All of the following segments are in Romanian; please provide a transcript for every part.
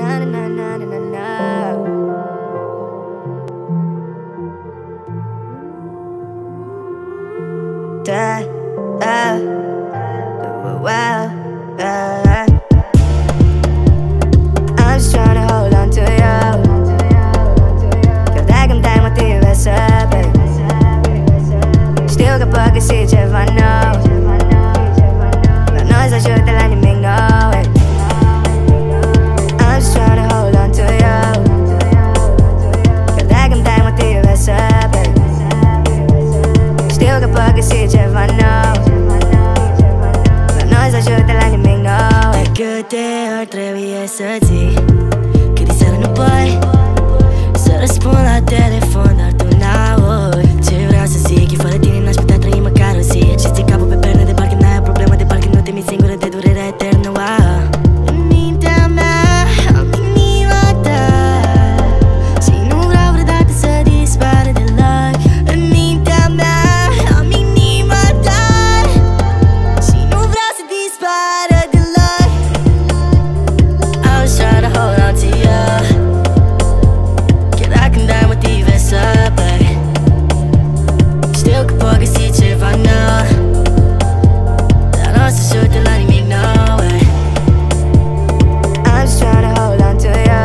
na na na na na na. Da, wow, I'm just trying to hold on to you. 그래 근데 못 뛰어서 babe. Still kapag kasi Jeff I know. 난 널 사줄 때 I make no way. I'm just trying to hold on to you. 그래 근데 못 뛰어서 babe. Still kapag kasi Jeff I know. 난 널 사줄 때 I make no way. 그때 atreviesati che di sera non puoi se răspund la telefon, dar tu n-auzi ce vreau să zic, e fără tine n-aș putea trăi măcar o zi. Și ții capul pe perne de parcă n-ai o problemă, de parcă nu te mi singură de durerea eternă, wow. În mintea mea am inima ta și nu vreau vreodată să dispară deloc. În mintea mea am inima ta și nu vreau să dispară deloc. I was trying to hold on to you. Chiar dacă îmi dai motive să plec, știu că pot găsi ceva nou, dar n-o să ajute la nimic, no way. I'm just trying to hold on to you.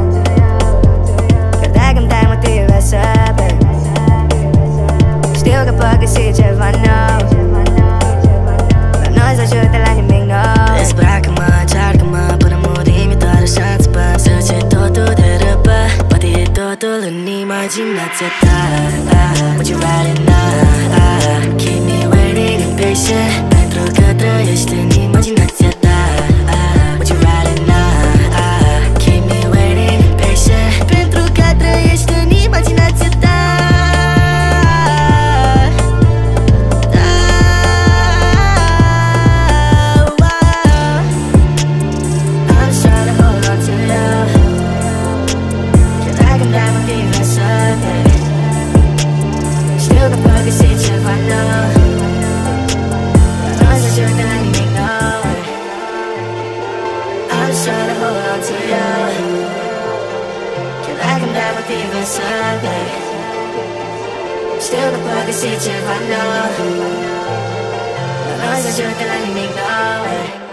Că dacă îmi dai motive să plec, știu că pot găsi ceva nou, dar n-o să ajute la nimic, no way. Dezbracă-mă, încearcă-mă până murim, e doar așa îți păr. Să ce totul de răpă, poate e totul în imaginația ta. Would you rather not keep me waiting impatient, pentru că trăiești în imaginația ta. Would you rather not keep me waiting impatient, pentru că trăiești în imaginația ta. I'm just trying to hold on to you. Chiar dacă îmi dai motive să plec, știu că pot găsi ceva nou, dar n-o să ajute la nimic, no way. I'm just trying to hold on to you. Chiar dacă îmi dai motive să plec, știu că pot găsi ceva nou, dar n-o să ajute la nimic, no way.